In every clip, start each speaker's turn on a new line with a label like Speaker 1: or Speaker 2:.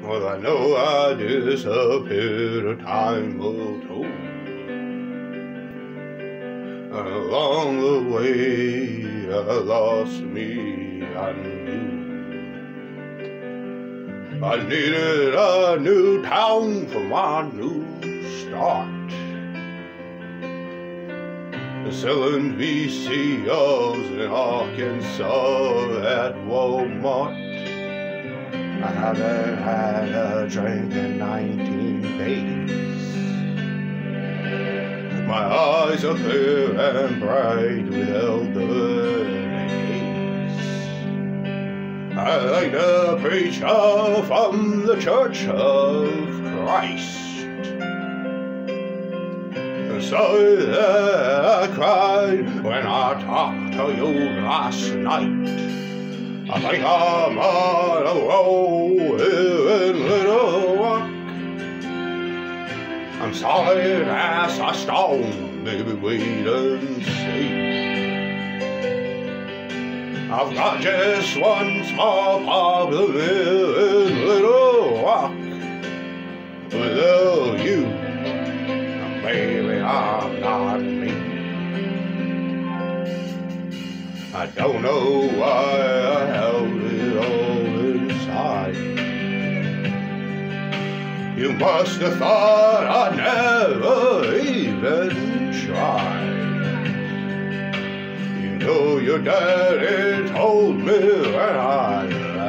Speaker 1: Well, I know I disappeared a time or two. Along the way, I lost me, I knew. I needed a new town for my new start. Selling VCRs in Arkansas at Walmart. I haven't had a drink in 19 days. My eyes are clear and bright with elder haze. I like the preacher from the Church of Christ. Sorry that I cried when I talked to you last night. I think I'm on a roll here in Little Rock. I'm solid as a stone, baby, wait and see. I've got just one small problem here in Little Rock. Without you, baby, I'm not me. I don't know why I held it all inside. You must have thought I'd never even tried. You know your daddy told me when I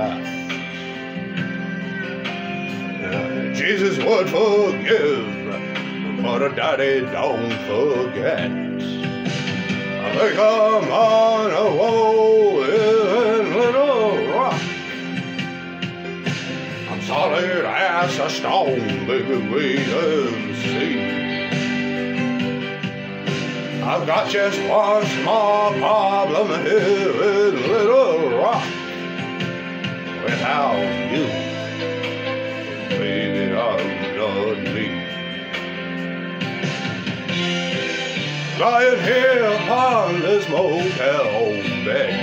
Speaker 1: left. Jesus would forgive, but a daddy don't forget. I think I'm on a roll in Little Rock. I'm solid as a stone, baby, wait and see. I've got just one small problem here in Little Rock. Without you, baby, I'm not me. Lying here upon this motel bed,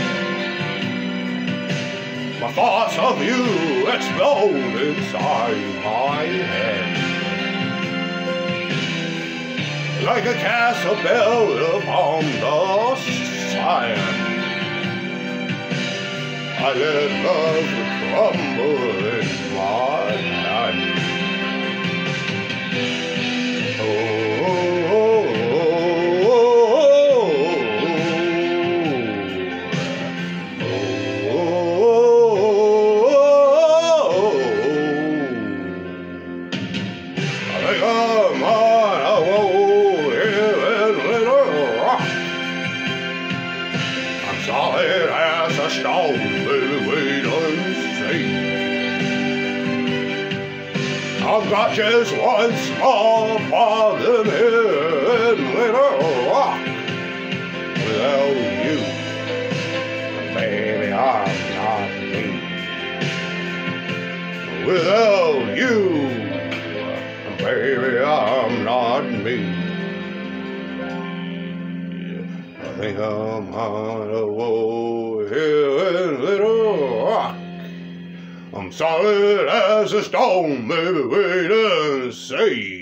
Speaker 1: my thoughts of you explode inside my head. Like a castle built upon the sand, I let love crumble in my hand. I'm on a roll here in Little Rock. I'm solid as a stone, baby, wait and see. I've got just one small problem here in Little Rock. Without you, baby, I'm not me. Without you, baby, I'm not me. I think I'm on a roll here in Little Rock. I'm solid as a stone, baby, wait and see.